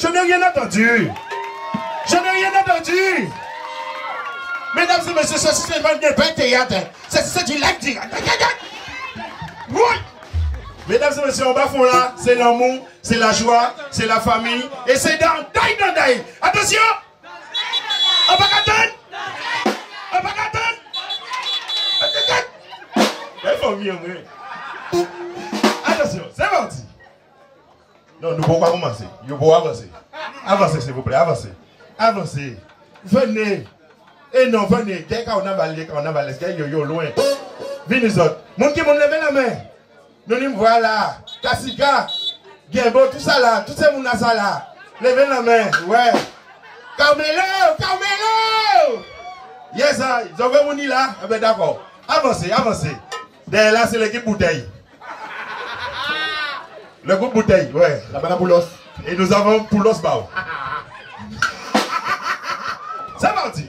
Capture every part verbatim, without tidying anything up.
je n'ai rien entendu. Je n'ai rien entendu. Mesdames et messieurs, ceci c'est pas un théâtre. C'est du live direct. Oui. Mesdames et messieurs, on va fond là, c'est l'amour, c'est la joie, c'est la famille. Et c'est dans Daï dans Daï. Attention. On va attendre. On va attendre. Il faut mieux, oui. Attention, c'est parti. Non, nous ne pouvons pas commencer. Nous pouvons avancer. Avancez, s'il vous plaît, avancez. Avancez. Venez. Et non, venez. Dès qu'on a valé, qu'on a valé, qu'il y a loin. Venez les autres. Mon qui m'a levé la main. Nous nous voilà. Kassika. Gembo, tout ça là. Tout ce monde là, ça là. Levez la main. Ouais. Carmelo, Carmelo. Yes, ça. Ils ont vu mon là. Eh bien, d'accord. Avancez, avancez. Derrière là, c'est l'équipe bouteille. Le groupe bouteille, ouais. La banane Poulos. Et nous avons Poulos Bao. C'est parti.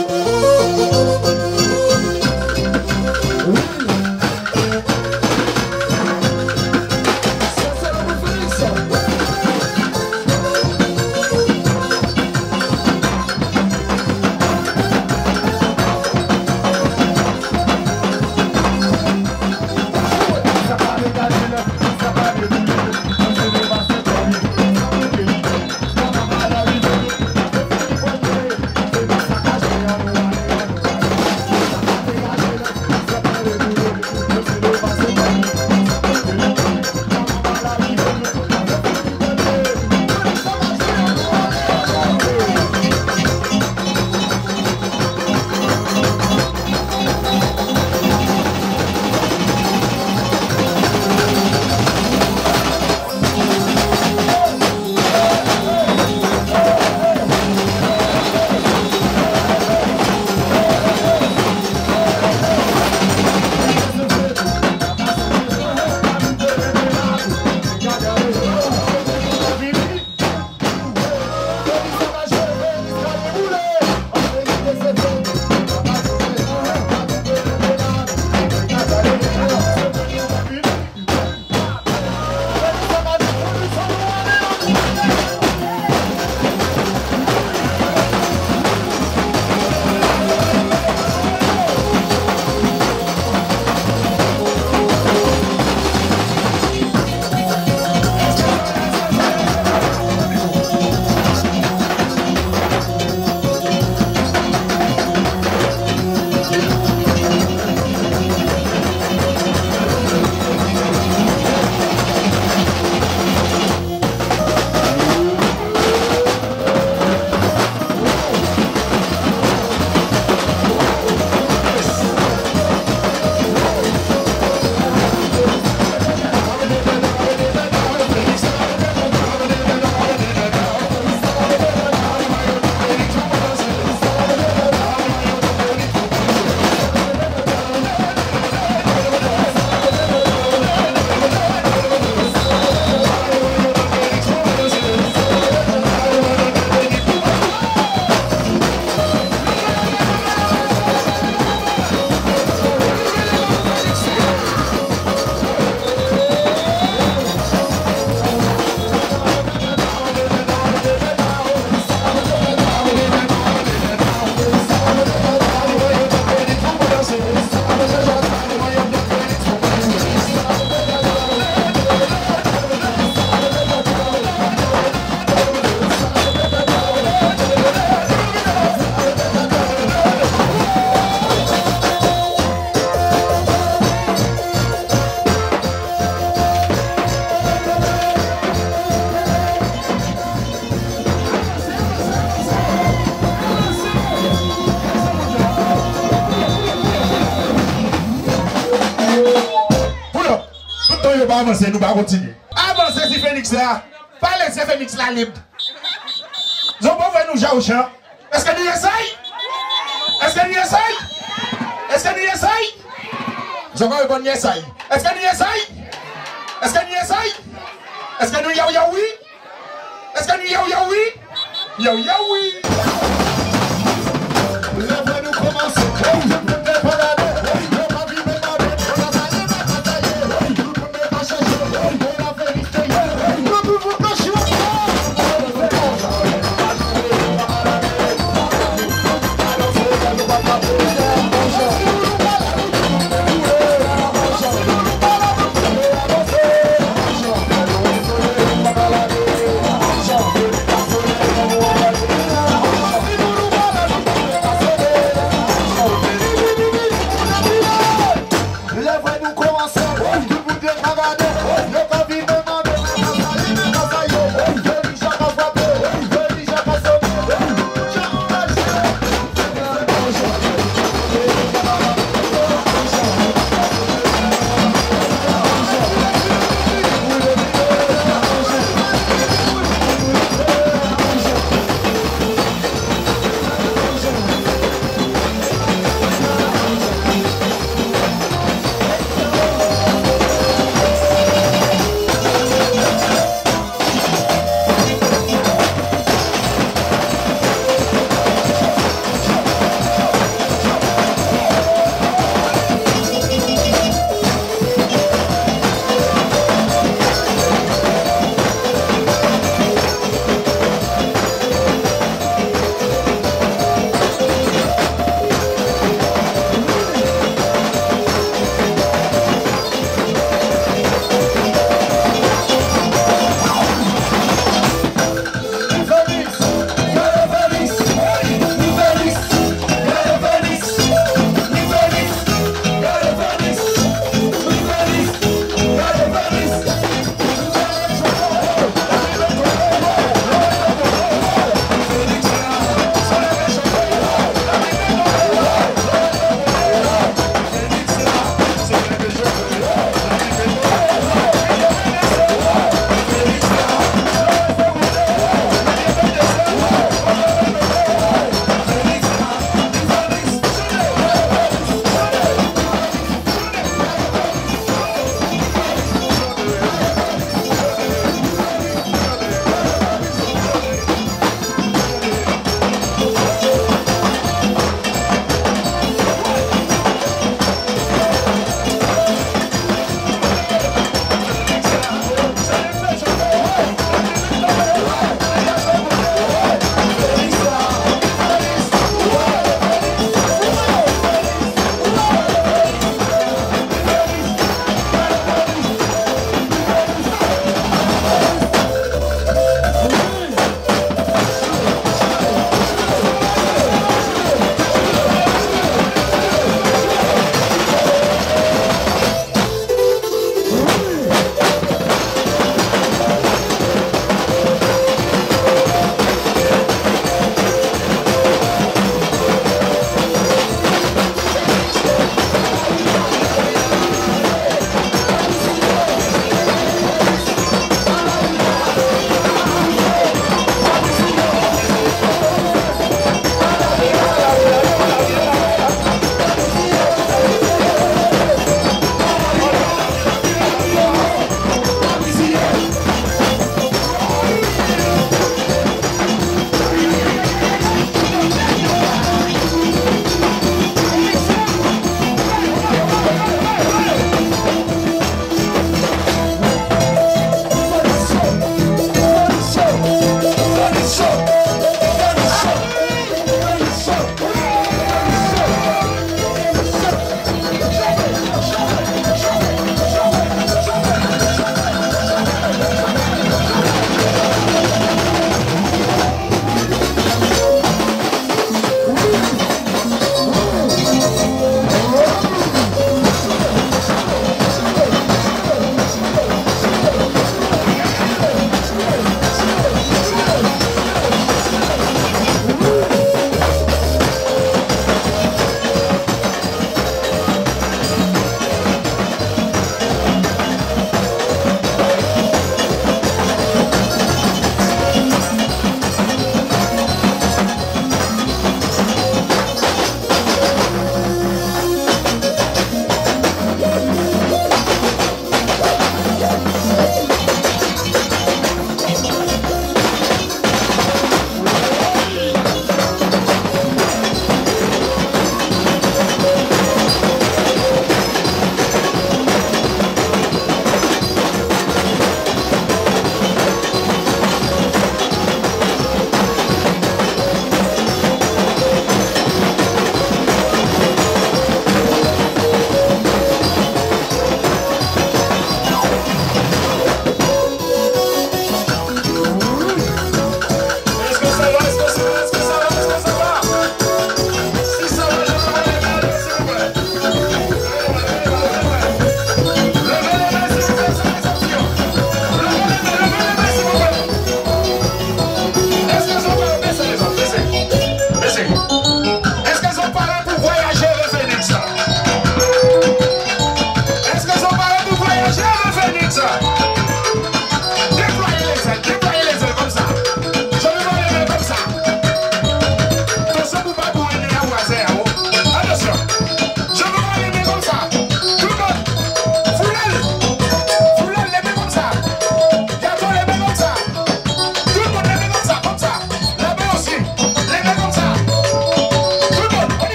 Avancer, nous allons continuer. Avancer si Phoenix là. Pas laisser Phoenix là libre. Nous pouvons nous jouer au champ. Est-ce que nous essayons? Est-ce que nous essayons? Est-ce que nous essayons? Je vais répondre nous essayons. Est-ce que nous essayons? Est-ce que nous essayons? Est-ce que nous y a oui? Est-ce que nous y a oui? Yo yo oui. Nous commençons. Thank you.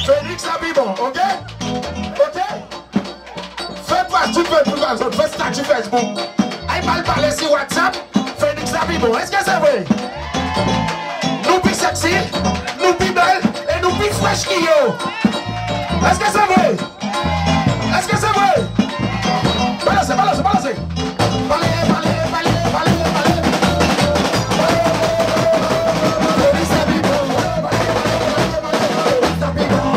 Félix Abibon, ok? Ok? Fais partie de Facebook, fais statut Facebook. Aïe mal parler sur WhatsApp, Félix Abibon, est-ce que c'est vrai? Nous plus sexy, nous plus belle et nous plus fresh qui yo. Est-ce que c'est vrai? Est-ce que c'est vrai? Balancez, balancez, balancez. Parlez, parlez, parlez, parlez, parlez. Félix Abibon. Félix Abibon.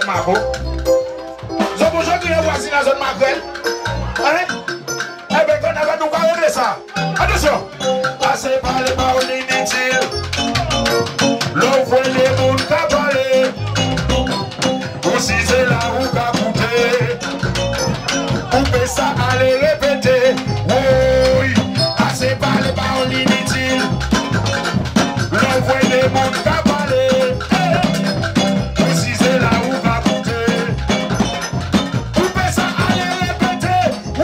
Marco. Ils ont besoin de les voisins dans la zone Magrel. Hein? Eh bien, qu'on a nous pas régler ça. Attention. Passez par les paroles inutiles. L'ouvre les mondes qu'a parlé. Aussi c'est là où qu'a coupé. Couper ça, allez répéter. Oui. Passez par les paroles inutiles. L'ouvre les mondes qu'a parlé. Aussi c'est là où qu'a coupé. Couper ça, allez répéter. Oui.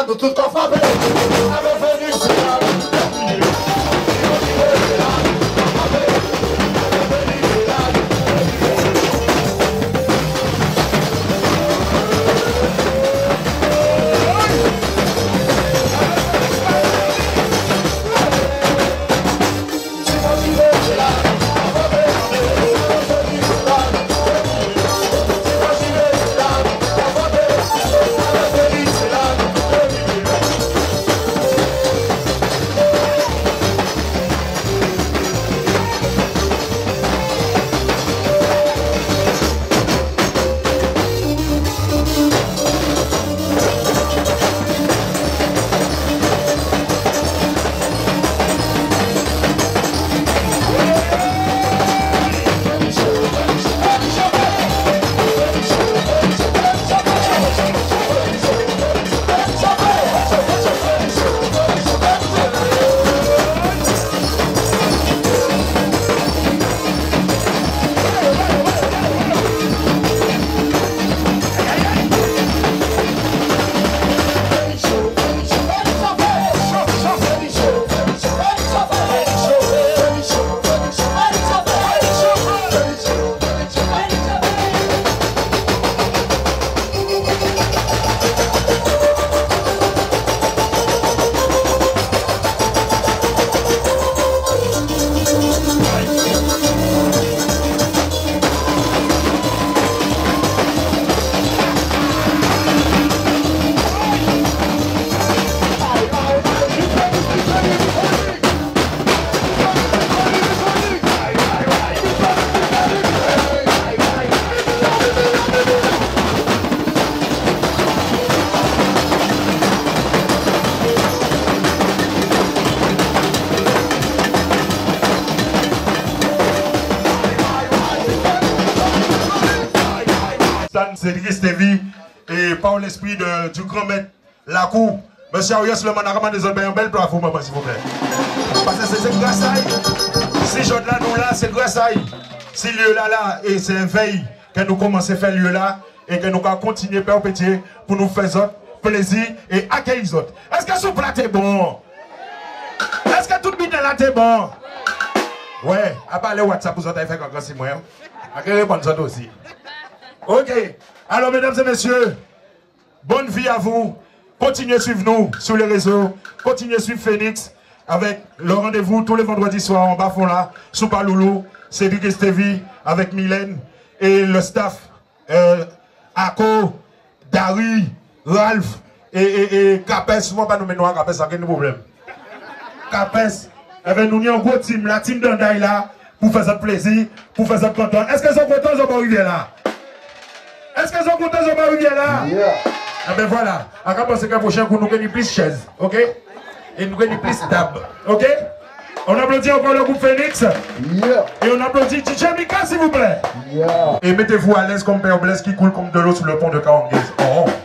là, nous tous qu'on frappe. Avec Phoenix, c'est là. Cédric Stevie et par l'esprit du grand maître la cour. Monsieur Arias, le management des autres, un bel plafond, maman, s'il vous plaît. Parce que c'est grâce à lui. Si je là, nous là, c'est grâce à lui. Si lieu là, là, et c'est un veille que nous commençons à faire lieu là, et que nous allons continuer à perpétuer pour nous faire autres plaisir et accueillir les autres. Est-ce que ce plat est bon? Est-ce que tout le monde là est bon? Ouais, à part le WhatsApp, vous avez fait encore si moi. À quelle réponse aussi? Ok, alors mesdames et messieurs, bonne vie à vous. Continuez à suivre nous sur les réseaux. Continuez à suivre Phoenix avec le rendez-vous tous les vendredis soirs en bas-fond là, sous Paloulou, Cédric Stevie avec Mylène et le staff euh, Ako, Dari, Ralph et, et, et Capes. Souvent pas nous mettre Capes, ça n'a pas de problème. Capes, avec nous, un gros team, la team d'Andaï là, pour faire ça plaisir, pour faire ça content. Est-ce qu'ils sont contents, ils vont arriver là? Est-ce qu'ils sont contents, ils vont arriver là? Yeah. Ah ben voilà, à quand penser qu'un prochain coup nous gagnons plus chaises, ok? Et nous gagnons plus table, ok? On applaudit encore le groupe Phoenix. Yeah. Et on applaudit D J Mika s'il vous plaît. Yeah. Et mettez-vous à l'aise comme Père Blaise qui coule comme de l'eau sur le pont de Kawanguez. Oh.